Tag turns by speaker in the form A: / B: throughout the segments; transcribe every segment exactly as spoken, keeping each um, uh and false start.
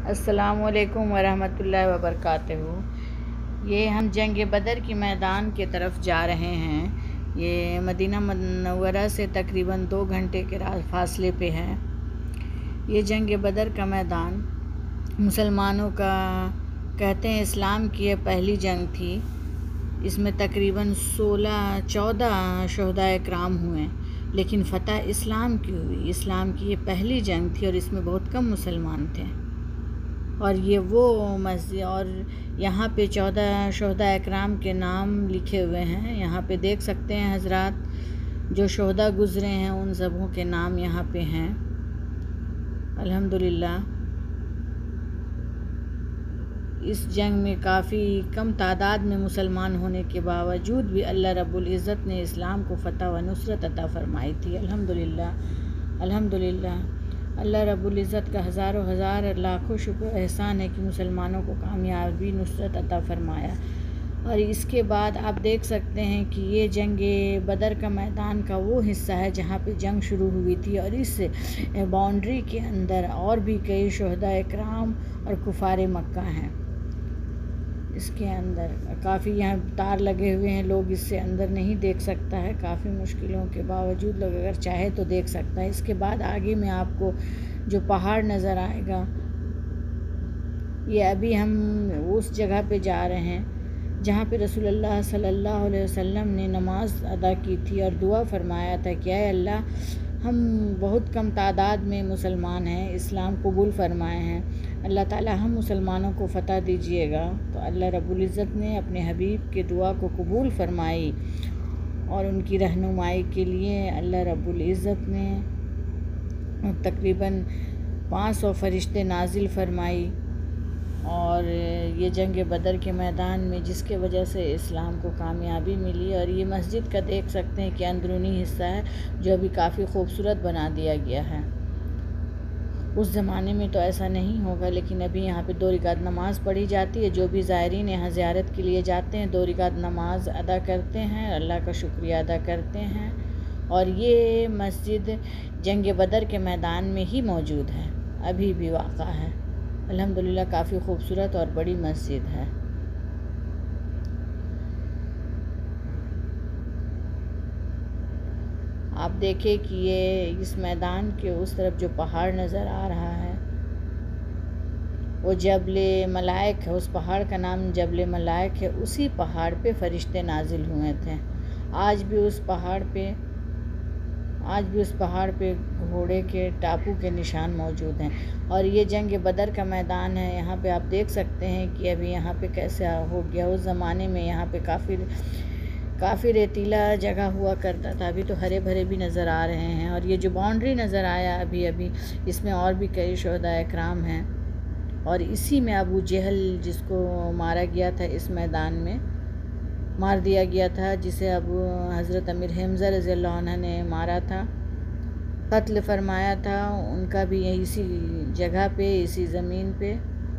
A: अस्सलामुअलैकुम वरहमतुल्लाहि वबरकातुहू। ये हम जंग बदर की मैदान के तरफ जा रहे हैं। ये मदीना मुनव्वरा से तकरीबन दो घंटे के फासले पे है। ये जंग बदर का मैदान मुसलमानों का कहते हैं इस्लाम की ये पहली जंग थी। इसमें तकरीबन सोलह चौदह शहदाए इकराम हुए, लेकिन फ़तह इस्लाम की हुई। इस्लाम की ये पहली जंग थी और इसमें बहुत कम मुसलमान थे। और ये वो मस्जिद, और यहाँ पे चौदह शहदा इकराम के नाम लिखे हुए हैं। यहाँ पे देख सकते हैं हजरात, जो शहदा गुज़रे हैं उन सबों के नाम यहाँ पे हैं। अल्हम्दुलिल्लाह इस जंग में काफ़ी कम तादाद में मुसलमान होने के बावजूद भी अल्लाह रब्बुल इज़्ज़त ने इस्लाम को फ़तह व नुसरत अता फ़रमाई थी। अल्हम्दुलिल्लाह अल्हम्दुलिल्लाह अल्लाह रब्बुल इज़्ज़त का हज़ारों हज़ार लाखों शुक्र एहसान है कि मुसलमानों को कामयाबी नुसरत अता फ़रमाया। और इसके बाद आप देख सकते हैं कि ये जंग बदर का मैदान का वो हिस्सा है जहाँ पे जंग शुरू हुई थी। और इस बाउंड्री के अंदर और भी कई शहदा इकराम और कुफ़ार मक्का हैं। इसके अंदर काफ़ी यहाँ तार लगे हुए हैं, लोग इससे अंदर नहीं देख सकता है। काफ़ी मुश्किलों के बावजूद लोग अगर चाहे तो देख सकता है। इसके बाद आगे में आपको जो पहाड़ नज़र आएगा, ये अभी हम उस जगह पे जा रहे हैं जहाँ पे रसूलुल्लाह सल्लल्लाहु अलैहि वसल्लम ने नमाज अदा की थी और दुआ फरमाया था कि ऐ अल्लाह, हम बहुत कम तादाद में मुसलमान हैं, इस्लाम कबूल फरमाए हैं, अल्लाह ताला हम मुसलमानों को फ़तह दीजिएगा। तो अल्लाह रब्बुल इज़्ज़त ने अपने हबीब के दुआ को कबूल फरमाई और उनकी रहनुमाई के लिए अल्लाह रब्बुल इज़्ज़त ने तकरीबन पाँच सौ फरिश्ते नाजिल फरमाई। और ये जंग बदर के मैदान में जिसके वजह से इस्लाम को कामयाबी मिली। और ये मस्जिद का देख सकते हैं कि अंदरूनी हिस्सा है जो अभी काफ़ी खूबसूरत बना दिया गया है। उस ज़माने में तो ऐसा नहीं होगा, लेकिन अभी यहाँ पे दो रिकात नमाज़ पढ़ी जाती है। जो भी ज़ायरीन यहाँ ज़ियारत के लिए जाते हैं दो रिकात नमाज़ अदा करते हैं, अल्लाह का शुक्रिया अदा करते हैं। और ये मस्जिद जंग बदर के मैदान में ही मौजूद है, अभी भी वाक़ा है। अल्हम्दुलिल्लाह काफ़ी खूबसूरत और बड़ी मस्जिद है। आप देखें कि ये इस मैदान के उस तरफ जो पहाड़ नज़र आ रहा है वो जबले मलाइक है। उस पहाड़ का नाम जबले मलाइक है। उसी पहाड़ पे फरिश्ते नाजिल हुए थे। आज भी उस पहाड़ पे आज भी उस पहाड़ पे घोड़े के टापू के निशान मौजूद हैं। और ये जंग बदर का मैदान है। यहाँ पे आप देख सकते हैं कि अभी यहाँ पे कैसे हो गया। उस ज़माने में यहाँ पे काफ़ी काफ़ी रेतीला जगह हुआ करता था, अभी तो हरे भरे भी नज़र आ रहे हैं। और ये जो बाउंड्री नज़र आया अभी अभी, इसमें और भी कई शहदा इकराम हैं। और इसी में अबू जहल जिसको मारा गया था, इस मैदान में मार दिया गया था, जिसे अब हज़रत अमीर हमज़ा रज़ियल्लाहु अन्हु ने मारा था, कत्ल फरमाया था। उनका भी यही इसी जगह पे, इसी ज़मीन पे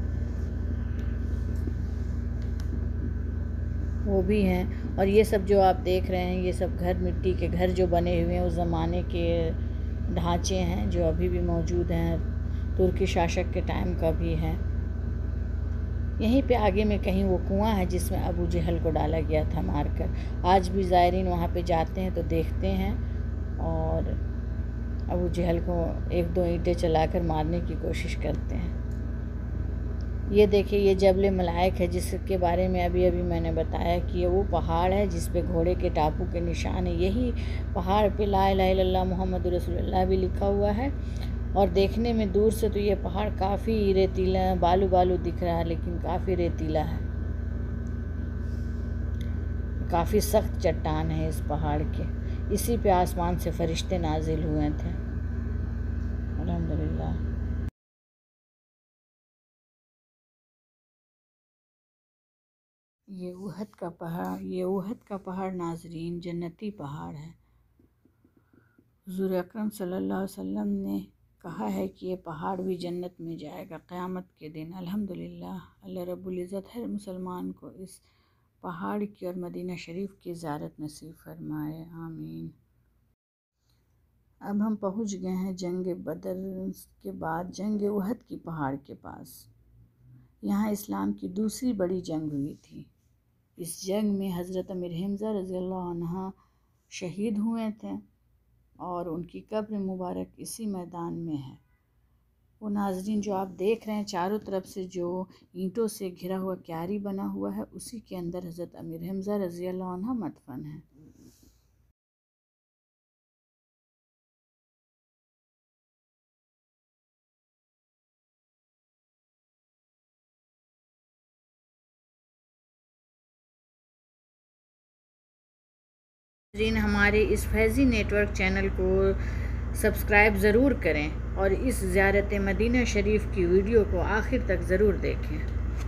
A: वो भी हैं। और ये सब जो आप देख रहे हैं, ये सब घर, मिट्टी के घर जो बने हुए हैं, उस ज़माने के ढांचे हैं जो अभी भी मौजूद हैं। तुर्की शासक के टाइम का भी है। यहीं पे आगे में कहीं वो कुआं है जिसमें अबू जहल को डाला गया था मारकर। आज भी ज़ायरीन वहाँ पे जाते हैं तो देखते हैं और अबू जहल को एक दो ईंटें चलाकर मारने की कोशिश करते हैं। ये देखिए, ये जबल मलाइक है जिसके बारे में अभी अभी मैंने बताया कि ये वो पहाड़ है जिस पे घोड़े के टापू के निशान है। यही पहाड़ पे ला इलाहा इल्लल्लाह मुहम्मद रसूलुल्लाह भी लिखा हुआ है। और देखने में दूर से तो ये पहाड़ काफ़ी रेतीला, बालू बालू दिख रहा है, लेकिन काफ़ी रेतीला है। काफ़ी सख्त चट्टान है इस पहाड़ के। इसी पे आसमान से फरिश्ते नाजिल हुए थे। अल्हम्दुलिल्लाह। ये उहद का पहाड़ ये उहद का पहाड़ नाजरीन जन्नती पहाड़ है। हुज़ूर अकरम सल्लल्लाहु अलैहि वसल्लम ने कहा है कि ये पहाड़ भी जन्नत में जाएगा क़यामत के दिन। अल्हम्दुलिल्लाह अल्लाह रब्बुल इज़्ज़त हर मुसलमान को इस पहाड़ की और मदीना शरीफ की ज़ियारत नसीब फरमाए, आमीन। अब हम पहुंच गए हैं जंग बदर के बाद जंग उहद की पहाड़ के पास। यहाँ इस्लाम की दूसरी बड़ी जंग हुई थी। इस जंग में हज़रत अमीर हमज़ा रज़ियल्लाहु अन्हा शहीद हुए थे और उनकी कब्र मुबारक इसी मैदान में है। वो नाज़रीन जो आप देख रहे हैं चारों तरफ से जो ईंटों से घिरा हुआ क्यारी बना हुआ है, उसी के अंदर हज़रत अमीर हमज़ा रज़ियल्लाहु अन्हा मदफन है। नाज़रीन हमारे इस फैज़ी नेटवर्क चैनल को सब्सक्राइब ज़रूर करें और इस ज़ियारत मदीना शरीफ की वीडियो को आखिर तक ज़रूर देखें।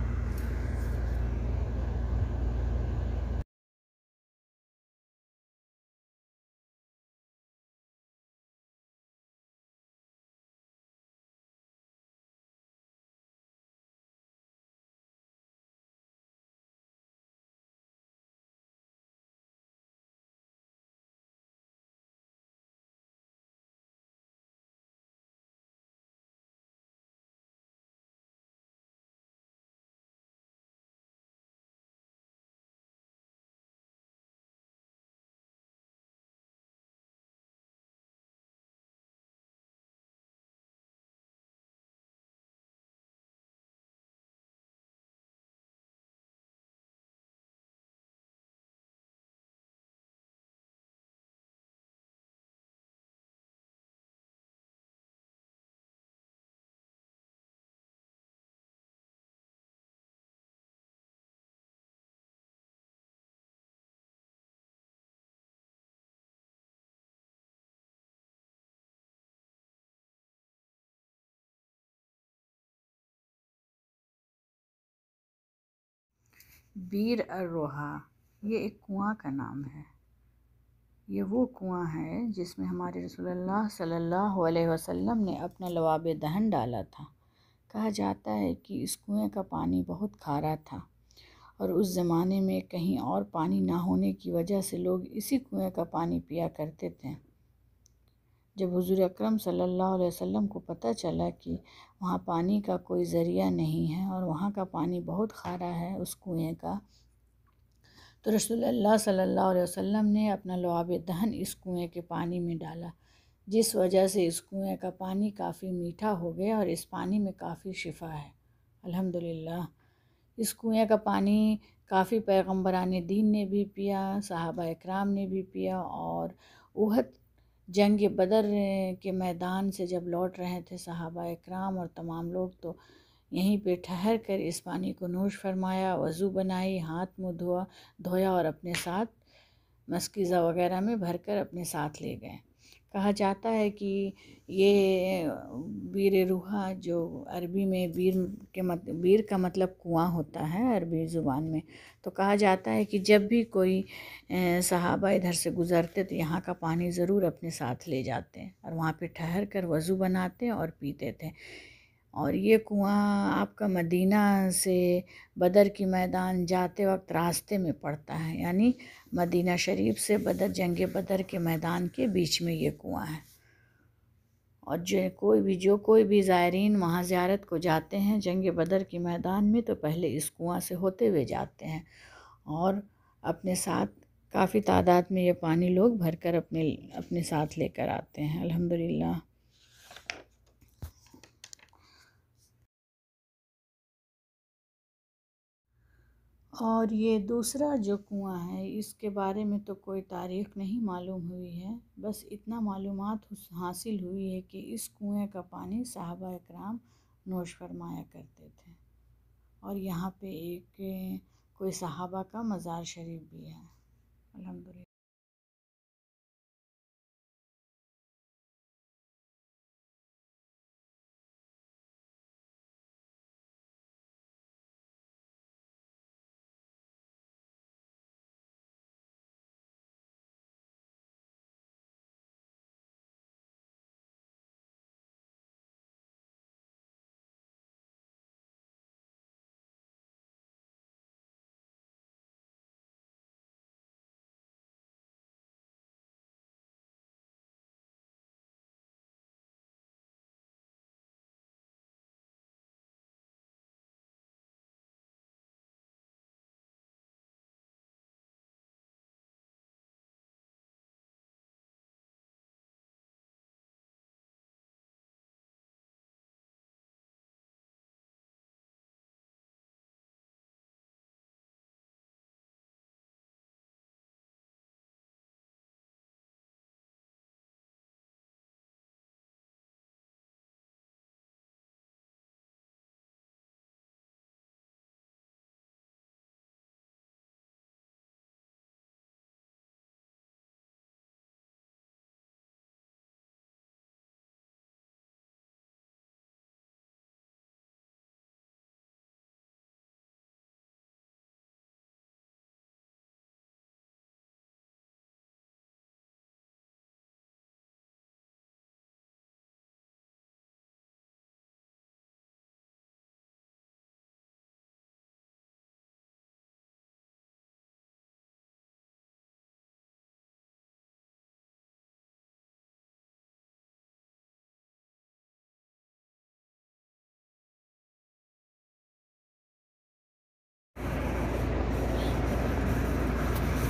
A: बीर अर्रोहा ये एक कुआं का नाम है। ये वो कुआं है जिसमें हमारे रसूलुल्लाह सल्लल्लाहु अलैहि वसल्लम ने अपना लवाब दहन डाला था। कहा जाता है कि इस कुएं का पानी बहुत खारा था और उस ज़माने में कहीं और पानी ना होने की वजह से लोग इसी कुएं का पानी पिया करते थे। जब हुज़ूर अकरम सल्लल्लाहु अलैहि वसल्लम को पता चला कि वहाँ पानी का कोई ज़रिया नहीं है और वहाँ का पानी बहुत खारा है उस कुएं का, तो रसूलुल्लाह सल्लल्लाहु अलैहि वसल्लम ने अपना लवाब दहन इस कुएं के पानी में डाला, जिस वजह से इस कुएं का पानी काफ़ी मीठा हो गया और इस पानी में काफ़ी शिफा है। अल्हम्दुलिल्लाह। इस कुएं का पानी काफ़ी पैगम्बरान दीन ने भी पिया, सहाबा इकराम ने भी पिया और उहद जंग बदर के मैदान से जब लौट रहे थे सहाबा इकराम और तमाम लोग, तो यहीं पे ठहर कर इस पानी को नोश फरमाया, वज़ू बनाई, हाथ मुँह धोआ धोया और अपने साथ मस्कीज़ा वग़ैरह में भरकर अपने साथ ले गए। कहा जाता है कि ये बीर रूहा जो अरबी में बीर के मत बीर का मतलब कुआं होता है अरबी ज़ुबान में, तो कहा जाता है कि जब भी कोई सहाबा इधर से गुज़रते तो यहाँ का पानी ज़रूर अपने साथ ले जाते और वहाँ पे ठहर कर वज़ू बनाते और पीते थे। और ये कुआं आपका मदीना से बदर की मैदान जाते वक्त रास्ते में पड़ता है, यानी मदीना शरीफ से बदर जंग बदर के मैदान के बीच में ये कुआं है। और जो कोई भी जो कोई भी ज़ायरीन वहाँ ज़ियारत को जाते हैं जंग बदर के मैदान में, तो पहले इस कुआं से होते हुए जाते हैं और अपने साथ काफ़ी तादाद में ये पानी लोग भरकर अपने अपने साथ लेकर आते हैं। अल्हम्दुलिल्लाह। और ये दूसरा जो कुआं है इसके बारे में तो कोई तारीख़ नहीं मालूम हुई है, बस इतना मालूमात हासिल हुई है कि इस कुएं का पानी सहाबा इकराम नोश फरमाया करते थे और यहाँ पे एक कोई सहाबा का मज़ार शरीफ भी है। अल्हम्दुलिल्लाह।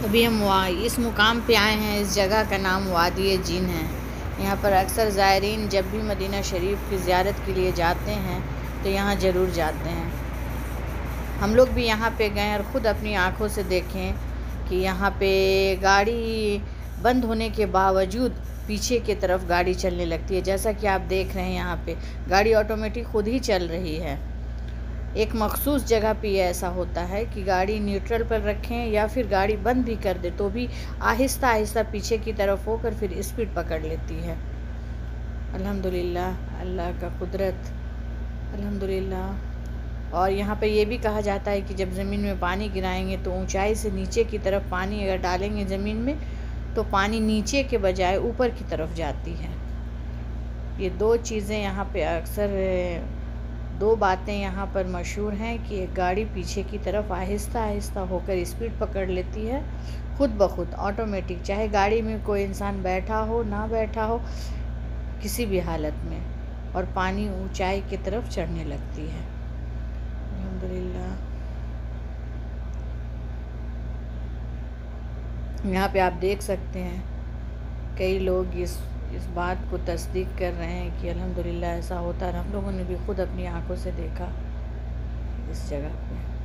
A: अभी हम वहाँ इस मुकाम पे आए हैं। इस जगह का नाम वादी जिन है। यहाँ पर अक्सर ज़ायरीन जब भी मदीना शरीफ की ज़ियारत के लिए जाते हैं तो यहाँ ज़रूर जाते हैं। हम लोग भी यहाँ पे गए और ख़ुद अपनी आँखों से देखें कि यहाँ पे गाड़ी बंद होने के बावजूद पीछे की तरफ गाड़ी चलने लगती है। जैसा कि आप देख रहे हैं यहाँ पे गाड़ी ऑटोमेटिक खुद ही चल रही है। एक मखसूस जगह पे ऐसा होता है कि गाड़ी न्यूट्रल पर रखें या फिर गाड़ी बंद भी कर दे तो भी आहिस्ता आहिस्ता पीछे की तरफ होकर फिर स्पीड पकड़ लेती है। अल्हम्दुलिल्लाह, अल्लाह का कुदरत, अल्हम्दुलिल्लाह। और यहाँ पे ये भी कहा जाता है कि जब ज़मीन में पानी गिराएंगे तो ऊंचाई से नीचे की तरफ पानी अगर डालेंगे ज़मीन में तो पानी नीचे के बजाय ऊपर की तरफ जाती है। ये दो चीज़ें यहाँ पे अक्सर दो बातें यहाँ पर मशहूर हैं कि एक गाड़ी पीछे की तरफ आहिस्ता आहिस्ता होकर स्पीड पकड़ लेती है खुद ब खुद ऑटोमेटिक, चाहे गाड़ी में कोई इंसान बैठा हो ना बैठा हो, किसी भी हालत में, और पानी ऊंचाई की तरफ चढ़ने लगती है। अल्हम्दुलिल्लाह। यहाँ पे आप देख सकते हैं कई लोग इस इस बात को तस्दीक कर रहे हैं कि अल्हम्दुलिल्लाह ऐसा होता है। हम लोगों ने भी खुद अपनी आंखों से देखा इस जगह पे।